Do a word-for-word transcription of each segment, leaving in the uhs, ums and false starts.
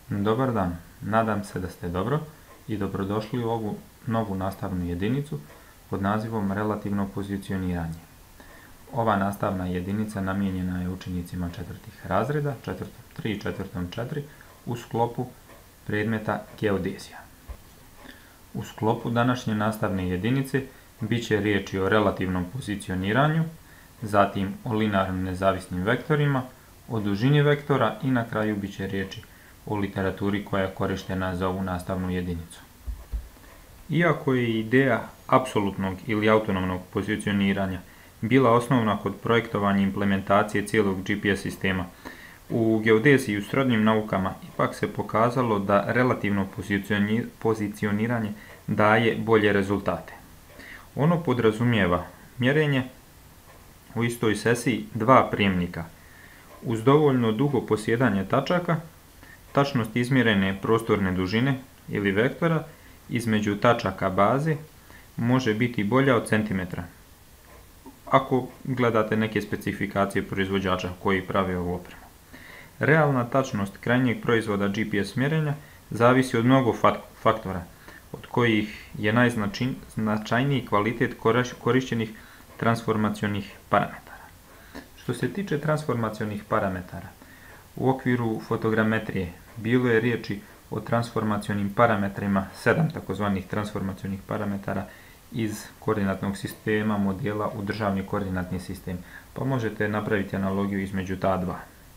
Dobar dan, nadam se da ste dobro i dobrodošli u ovu novu nastavnu jedinicu pod nazivom relativno pozicioniranje. Ova nastavna jedinica namijenjena je učenicima četvrtih razreda, četvrtom tri i četvrtom četiri, u sklopu predmeta geodezija. U sklopu današnje nastavne jedinice bit će riječi o relativnom pozicioniranju, zatim o linearno nezavisnim vektorima, o dužini vektora i na kraju bit će riječi o literaturi koja je korištena za ovu nastavnu jedinicu. Iako je ideja apsolutnog ili autonomnog pozicioniranja bila osnovna kod projektovanja i implementacije cijelog G P S sistema, u geodeziji i u srodnim naukama ipak se pokazalo da relativno pozicioniranje daje bolje rezultate. Ono podrazumijeva mjerenje u istoj sesiji dva prijemnika uz dovoljno dugo posjedanje tačaka, tačnost izmjerene prostorne dužine ili vektora između tačaka baze može biti bolja od centimetra, ako gledate neke specifikacije proizvođača koji prave ovu opremu. Realna tačnost krajnjeg proizvoda G P S mjerenja zavisi od mnogo faktora, od kojih je najznačajniji kvalitet korištenih transformacionih parametara. Što se tiče transformacionih parametara, u okviru fotogrametrije bilo je riječi o transformacionim parametrima, sedam takozvanih transformacionih parametara iz koordinatnog sistema modela u državni koordinatni sistem, pa možete napraviti analogiju između ta dva.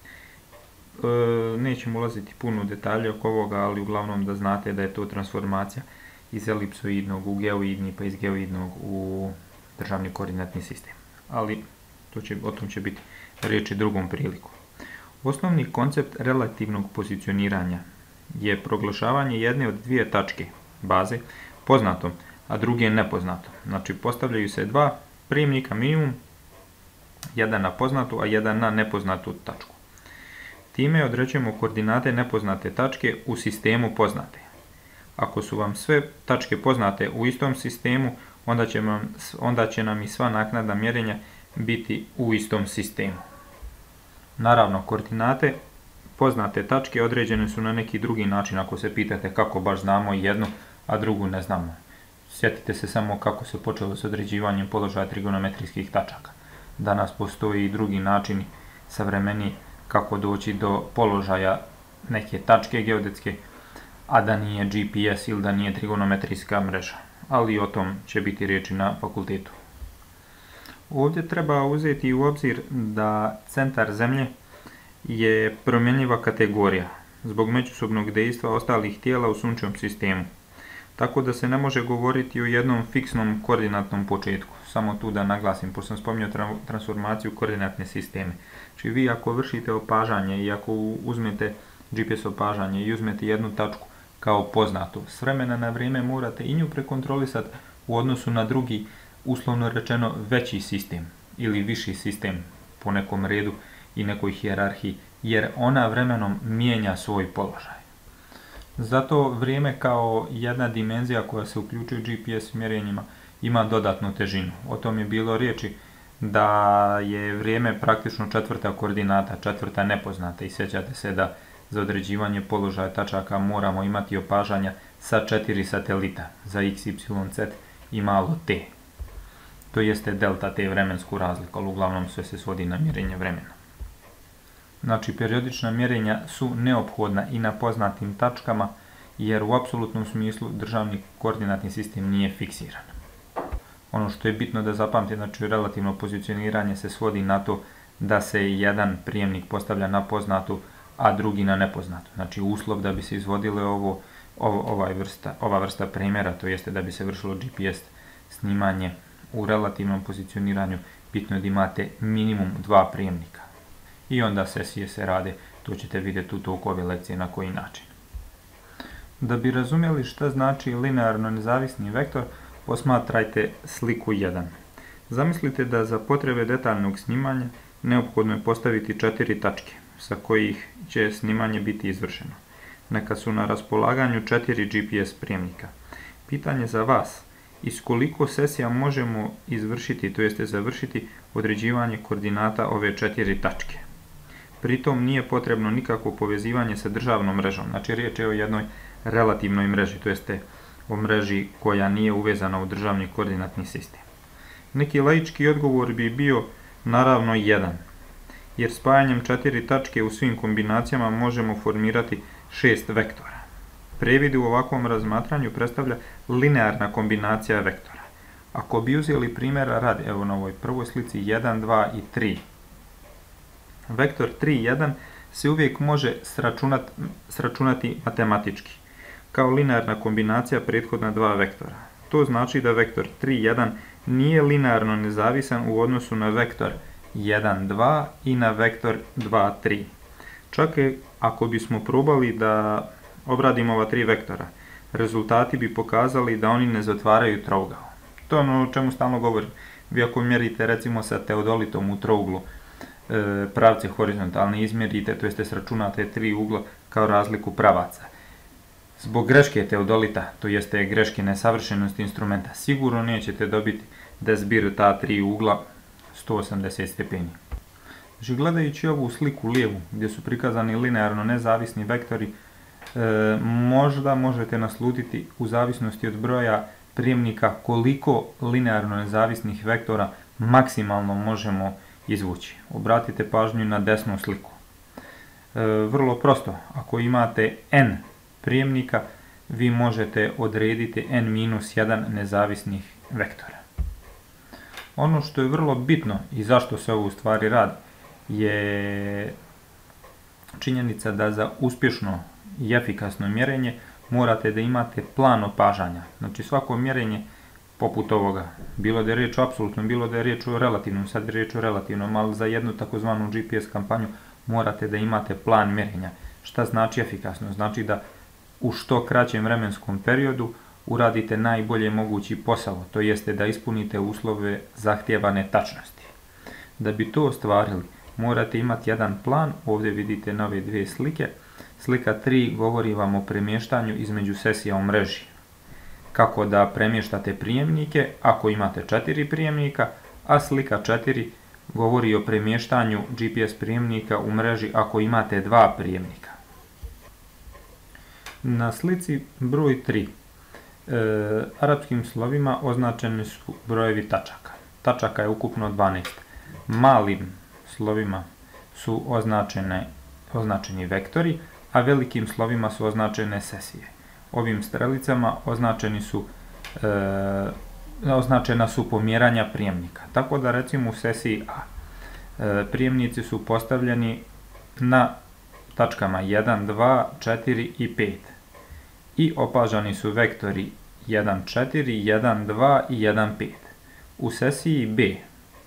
E, nećemo ulaziti puno u detalje oko ovoga, ali uglavnom da znate da je to transformacija iz elipsoidnog u geoidni, pa iz geoidnog u državni koordinatni sistem. Ali to će, o tom će biti riječi drugom priliku. Osnovni koncept relativnog pozicioniranja je proglašavanje jedne od dvije tačke baze poznatom, a druge nepoznatom. Znači postavljaju se dva prijemnika minimum, jedan na poznatu, a jedan na nepoznatu tačku. Time određujemo koordinate nepoznate tačke u sistemu poznate. Ako su vam sve tačke poznate u istom sistemu, onda će, vam, onda će nam i sva naknadna mjerenja biti u istom sistemu. Naravno, koordinate poznate tačke određene su na neki drugi način, ako se pitate kako baš znamo jednu, a drugu ne znamo. Sjetite se samo kako se počelo s određivanjem položaja trigonometrijskih tačaka. Danas postoji i drugi način savremeniji kako doći do položaja neke tačke geodetske, a da nije G P S ili da nije trigonometrijska mreža. Ali o tom će biti riječi na fakultetu. Ovdje treba uzeti u obzir da centar Zemlje je promjenjiva kategorija zbog međusobnog dejstva ostalih tijela u sunčevom sistemu. Tako da se ne može govoriti o jednom fiksnom koordinatnom početku. Samo tu da naglasim, pošto sam spominjao tra transformaciju koordinatne sisteme. Znači vi ako vršite opažanje i ako uzmete G P S opažanje i uzmete jednu tačku kao poznatu, s vremena na vrijeme morate i nju prekontrolisati u odnosu na drugi, uslovno rečeno, veći sistem ili viši sistem po nekom redu i nekoj hijerarhiji, jer ona vremenom mijenja svoj položaj. Zato vrijeme kao jedna dimenzija koja se uključuje u G P S mjerenjima ima dodatnu težinu. O tom je bilo riječi da je vrijeme praktično četvrta koordinata, četvrta nepoznata i sjećate se da za određivanje položaja tačaka moramo imati opažanja sa četiri satelita za x, y, z i malo t. To jeste delta t vremensku razliku, ali uglavnom sve se svodi na mjerenje vremena. Znači, periodična mjerenja su neophodna i na poznatim tačkama, jer u apsolutnom smislu državni koordinatni sistem nije fiksiran. Ono što je bitno da zapamtite, znači relativno pozicioniranje se svodi na to da se jedan prijemnik postavlja na poznatu, a drugi na nepoznatu. Znači, uslov da bi se izvodile ovo, ovo, ovaj vrsta, ova vrsta primjera, to jeste da bi se vršilo G P S snimanje u relativnom pozicioniranju, bitno je da imate minimum dva prijemnika. I onda sesije se rade, to ćete vidjeti u toku ove lekcije na koji način. Da bi razumjeli šta znači linearno nezavisni vektor, posmatrajte sliku jedan. Zamislite da za potrebe detaljnog snimanja neophodno je postaviti četiri tačke, sa kojih će snimanje biti izvršeno. Neka su na raspolaganju četiri G P S prijemnika. Pitanje za vas, iz koliko sesija možemo izvršiti, to jeste završiti određivanje koordinata ove četiri tačke? Pritom nije potrebno nikakvo povezivanje sa državnom mrežom, znači riječ je o jednoj relativnoj mreži, to jeste o mreži koja nije uvezana u državni koordinatni sistem. Neki laički odgovor bi bio naravno jedan, jer spajanjem četiri tačke u svim kombinacijama možemo formirati šest vektora. Previd u ovakvom razmatranju predstavlja linearna kombinacija vektora. Ako bi uzeli primjera radi, evo na ovoj prvoj slici jedan, dva i tri, vektor tri, jedan se uvijek može sračunati, sračunati matematički, kao linearna kombinacija prethodna dva vektora. To znači da vektor tri, jedan nije linearno nezavisan u odnosu na vektor jedan, dva i na vektor dva, tri. Čak i ako bismo probali da obradimo ova tri vektora, rezultati bi pokazali da oni ne zatvaraju trougao. To je ono o čemu stalno govorim. Vi ako mjerite recimo sa teodolitom u trouglu e, pravce horizontalne izmjerite, to jeste sračunate tri ugla kao razliku pravaca. Zbog greške teodolita, to jeste greške nesavršenosti instrumenta, sigurno nećete dobiti da zbir ta tri ugla sto osamdeset stepeni. Znači, gledajući ovu sliku lijevu, gdje su prikazani linearno nezavisni vektori, e, možda možete naslutiti u zavisnosti od broja prijemnika koliko linearno nezavisnih vektora maksimalno možemo izvući. Obratite pažnju na desnu sliku. E, vrlo prosto, ako imate n prijemnika, vi možete odrediti n minus jedan nezavisnih vektora. Ono što je vrlo bitno i zašto se ovo u stvari radi, je činjenica da za uspješno i efikasno mjerenje morate da imate plan opažanja. Znači svako mjerenje poput ovoga, bilo da je riječ o apsolutnom, bilo da je riječ o relativnom, sad je riječ o relativnom, ali za jednu takozvanu G P S kampanju morate da imate plan mjerenja. Šta znači efikasno? Znači da u što kraćem vremenskom periodu uradite najbolje mogući posao, to jeste da ispunite uslove zahtijevane tačnosti. Da bi to ostvarili, morate imati jedan plan, ovdje vidite na ove dvije slike. Slika tri govori vam o premještanju između sesija u mreži. Kako da premještate prijemnike ako imate četiri prijemnika, a slika četiri govori o premještanju G P S prijemnika u mreži ako imate dva prijemnika. Na slici broj tri e, arapskim slovima označeni su brojevi tačaka. Tačaka je ukupno dvanaest. Malim slovima su označene, označeni vektori, a velikim slovima su označene sesije. Ovim strelicama označeni su, e, označena su pomjeranja prijemnika. Tako da recimo u sesiji A e, prijemnici su postavljeni na tačkama jedan, dva, četiri i pet. I opažani su vektori jedan, četiri, jedan, dva i jedan, pet. U sesiji B e,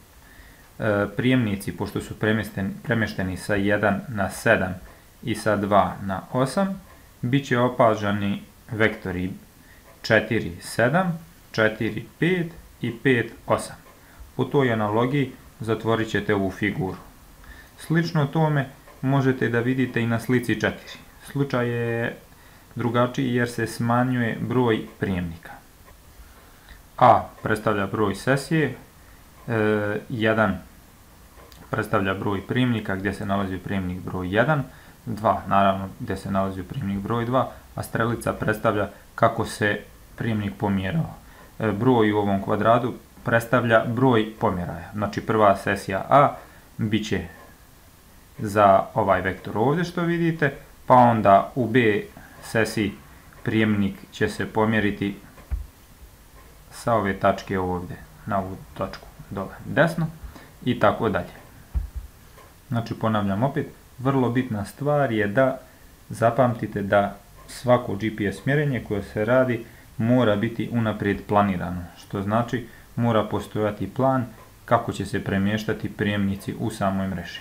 prijemnici, pošto su premješteni sa jedan na sedam i sa dva na osam, bit će opažani vektori četiri, sedam, četiri, pet i pet, osam. Po toj analogiji zatvorit ćete ovu figuru. Slično tome možete da vidite i na slici četiri. Slučaj je drugačiji jer se smanjuje broj prijemnika. A predstavlja broj sesije, e, jedan predstavlja broj prijemnika gdje se nalazi prijemnik broj jedan, dva naravno gdje se nalazi prijemnik broj dva, a strelica predstavlja kako se prijemnik pomjerao. E, broj u ovom kvadratu predstavlja broj pomjeraja. Znači prva sesija A bit će za ovaj vektor ovdje što vidite, pa onda u B sesiji prijemnik će se pomjeriti sa ove tačke ovdje na ovu točku dole desno i tako dalje. Znači ponavljam opet, vrlo bitna stvar je da zapamtite da svako G P S mjerenje koje se radi mora biti unaprijed planirano, što znači mora postojati plan kako će se premještati prijemnici u samoj mreži.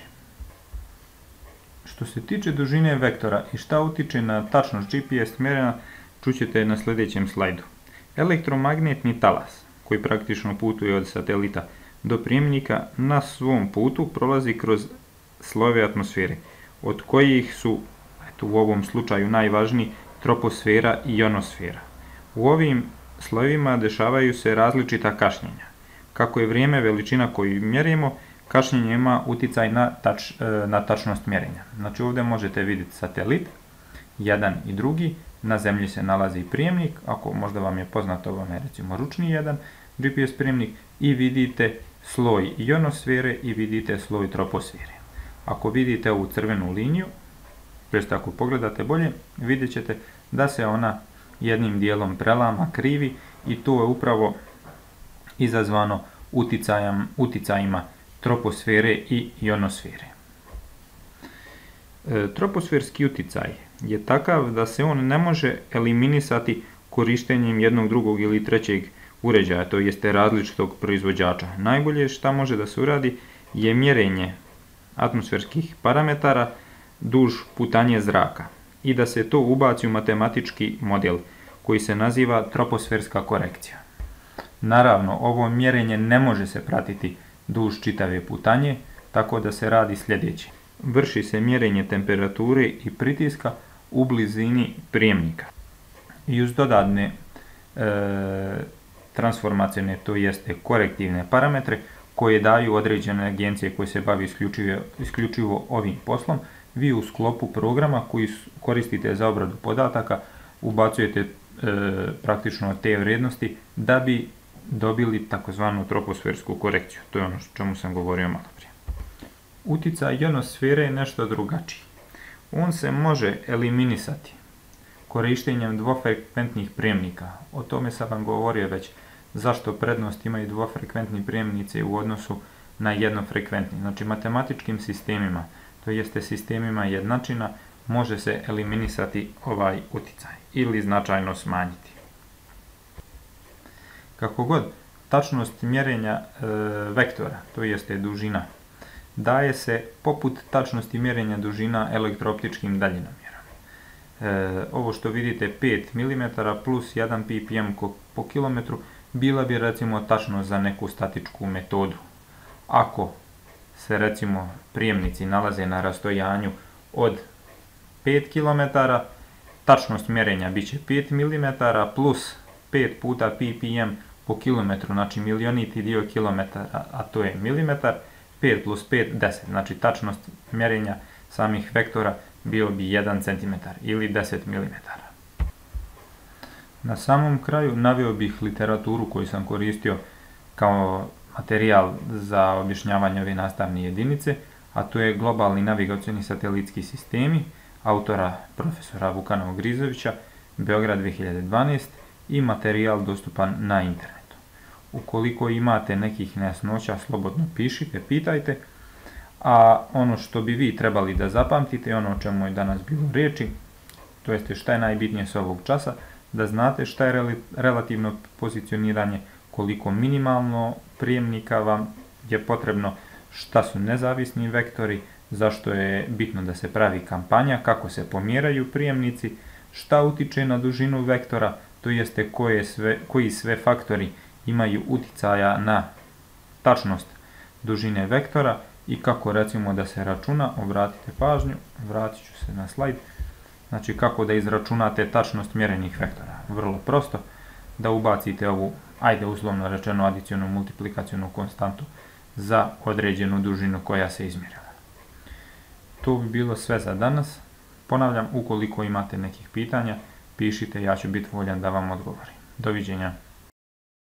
Što se tiče dužine vektora i šta utiče na tačnost G P S mjerenja, čućete na sljedećem slajdu. Elektromagnetni talas, koji praktično putuje od satelita do prijemnika, na svom putu prolazi kroz slojeve atmosfere, od kojih su, eto, u ovom slučaju najvažniji, troposfera i ionosfera. U ovim slojevima dešavaju se različita kašnjenja. Kako je vrijeme veličina koju mjerimo, Kašnjenje ima utjecaj na, tač, na tačnost mjerenja. Znači ovdje možete vidjeti satelit, jedan i drugi, na zemlji se nalazi prijemnik, ako možda vam je poznato, vam je recimo ručni jedan G P S prijemnik, i vidite sloj ionosfere i vidite sloj troposfere. Ako vidite ovu crvenu liniju, to jest ako pogledate bolje, vidjet ćete da se ona jednim dijelom prelama, krivi, i to je upravo izazvano utjecajima troposfere i ionosfere. E, troposferski utjecaj je takav da se on ne može eliminisati korištenjem jednog, drugog ili trećeg uređaja, to jeste različitog proizvođača. Najbolje što može da se uradi je mjerenje atmosferskih parametara duž putanje zraka i da se to ubaci u matematički model koji se naziva troposferska korekcija. Naravno, ovo mjerenje ne može se pratiti duž čitave putanje, tako da se radi sljedeće. Vrši se mjerenje temperature i pritiska u blizini prijemnika. I uz dodatne e, transformacijne, to jeste korektivne parametre, koje daju određene agencije koje se bavi isključivo, isključivo ovim poslom, vi u sklopu programa koji koristite za obradu podataka ubacujete e, praktično te vrijednosti da bi dobili takozvanu troposfersku korekciju. To je ono o čemu sam govorio malo prije. Utjecaj ionosfere je nešto drugačiji. On se može eliminisati korištenjem dvofrekventnih prijemnika. O tome sam vam govorio već, zašto prednost imaju dvofrekventni prijemnici u odnosu na jednofrekventni. Znači matematičkim sistemima, to jeste sistemima jednačina, može se eliminisati ovaj utjecaj ili značajno smanjiti. Kako god, tačnost mjerenja e, vektora, to jeste dužina, daje se poput tačnosti mjerenja dužina elektrooptičkim daljinomjerom. E, ovo što vidite pet milimetara plus jedan ppm po kilometru bila bi recimo tačnost za neku statičku metodu. Ako se recimo prijemnici nalaze na rastojanju od pet kilometara, tačnost mjerenja bit će pet milimetara plus pet puta ppm po kilometru, znači milioniti dio kilometara, a to je milimetar, pet plus pet, deset, znači tačnost mjerenja samih vektora bio bi jedan centimetar ili deset milimetara. Na samom kraju naveo bih literaturu koju sam koristio kao materijal za objašnjavanje ove nastavne jedinice, a to je Globalni navigacioni satelitski sistemi, autora profesora Vukana Ogrizovića, Beograd dvije hiljade dvanaeste, i materijal dostupan na internetu. Ukoliko imate nekih nejasnoća, slobodno pišite, pitajte, a ono što bi vi trebali da zapamtite, ono o čemu je danas bilo riječi, to jeste šta je najbitnije s ovog časa, da znate šta je relativno pozicioniranje, koliko minimalno prijemnika vam je potrebno, šta su nezavisni vektori, zašto je bitno da se pravi kampanja, kako se pomjeraju prijemnici, šta utiče na dužinu vektora, to jeste koje sve, koji sve faktori imaju utjecaja na tačnost dužine vektora i kako recimo da se računa, obratite pažnju, vratit ću se na slajd, znači kako da izračunate tačnost mjerenih vektora. Vrlo prosto, da ubacite ovu, ajde uslovno rečeno, adicionu multiplikacionu konstantu za određenu dužinu koja se izmjerila. To bi bilo sve za danas. Ponavljam, ukoliko imate nekih pitanja, pišite, ja ću biti voljan da vam odgovorim. Doviđenja.